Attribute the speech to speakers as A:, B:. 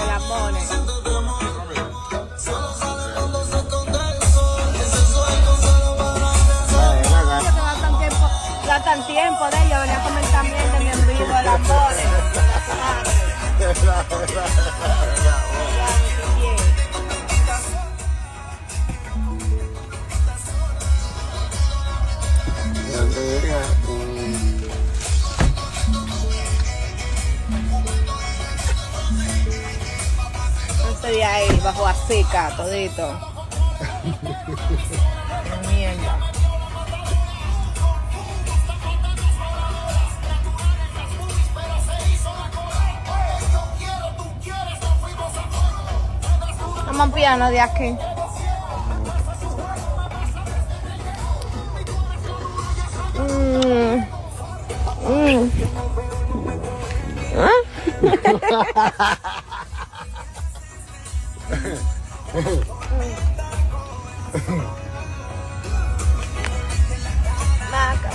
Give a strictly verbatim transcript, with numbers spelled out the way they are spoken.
A: de lambones. Gastan tiempo de ellos, venía a comer también de mi en vivo de lambones. Estoy ahí bajo asica todito. Mierda. Vamos piano de aquí. Mm. Mm. ¿Ah? Maca.